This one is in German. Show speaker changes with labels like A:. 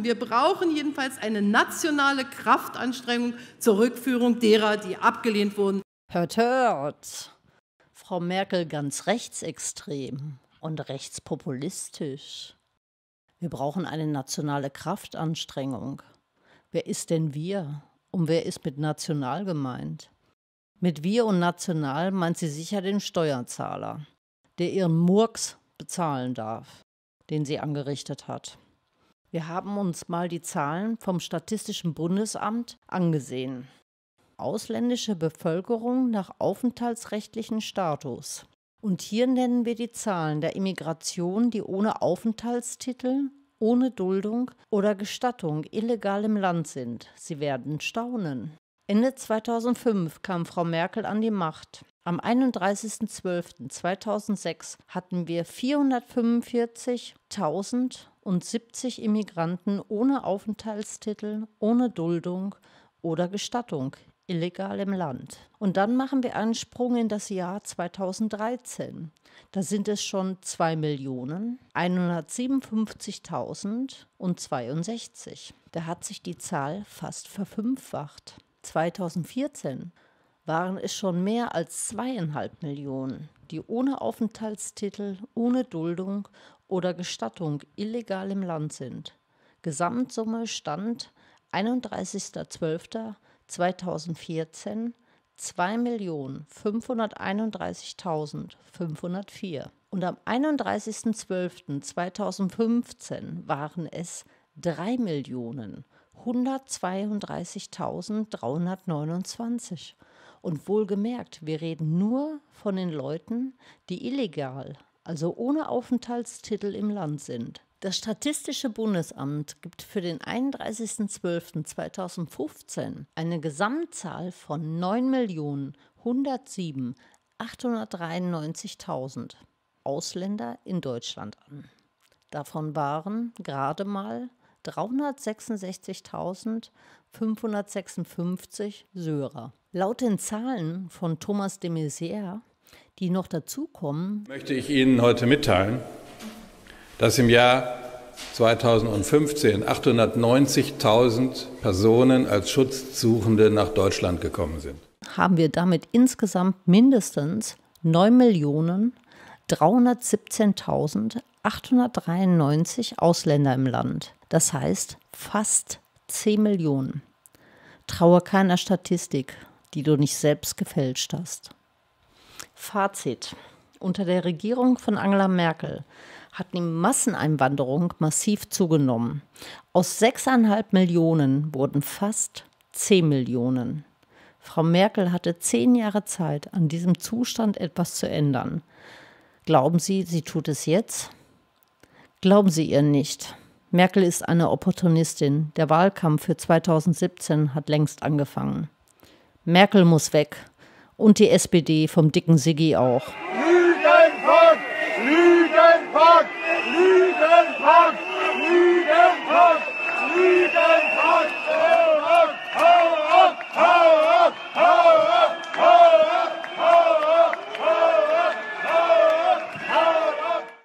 A: Wir brauchen jedenfalls eine nationale Kraftanstrengung zur Rückführung derer, die abgelehnt wurden.
B: Hört, hört. Frau Merkel ganz rechtsextrem und rechtspopulistisch. Wir brauchen eine nationale Kraftanstrengung. Wer ist denn wir? Und wer ist mit national gemeint? Mit wir und national meint sie sicher den Steuerzahler, der ihren Murks bezahlen darf, den sie angerichtet hat. Wir haben uns mal die Zahlen vom Statistischen Bundesamt angesehen. Ausländische Bevölkerung nach aufenthaltsrechtlichen Status. Und hier nennen wir die Zahlen der Immigration, die ohne Aufenthaltstitel, ohne Duldung oder Gestattung illegal im Land sind. Sie werden staunen. Ende 2005 kam Frau Merkel an die Macht. Am 31.12.2006 hatten wir 445.070 Immigranten ohne Aufenthaltstitel, ohne Duldung oder Gestattung illegal im Land. Und dann machen wir einen Sprung in das Jahr 2013. Da sind es schon 2.157.062. Da hat sich die Zahl fast verfünffacht. 2014 waren es schon mehr als 2,5 Millionen, die ohne Aufenthaltstitel, ohne Duldung oder Gestattung illegal im Land sind. Gesamtsumme stand 31.12.2014 2.531.504. Und am 31.12.2015 waren es 3.132.329. Und wohlgemerkt, wir reden nur von den Leuten, die illegal, also ohne Aufenthaltstitel im Land sind. Das Statistische Bundesamt gibt für den 31.12.2015 eine Gesamtzahl von 9.107.893.000 Ausländer in Deutschland an. Davon waren gerade mal 366.556 Syrer. Laut den Zahlen von Thomas de Maizière, die noch dazukommen,
C: möchte ich Ihnen heute mitteilen, dass im Jahr 2015 890.000 Personen als Schutzsuchende nach Deutschland gekommen sind.
B: Haben wir damit insgesamt mindestens 9.317.893 Ausländer im Land. Das heißt fast 10 Millionen. Traue keiner Statistik, die du nicht selbst gefälscht hast. Fazit. Unter der Regierung von Angela Merkel hat die Masseneinwanderung massiv zugenommen. Aus 6,5 Millionen wurden fast 10 Millionen. Frau Merkel hatte 10 Jahre Zeit, an diesem Zustand etwas zu ändern. Glauben Sie, sie tut es jetzt? Glauben Sie ihr nicht. Merkel ist eine Opportunistin. Der Wahlkampf für 2017 hat längst angefangen. Merkel muss weg. Und die SPD vom dicken Siggi auch.
D: Lügenpakt! Lügenpakt! Lügenpakt! Lügenpakt!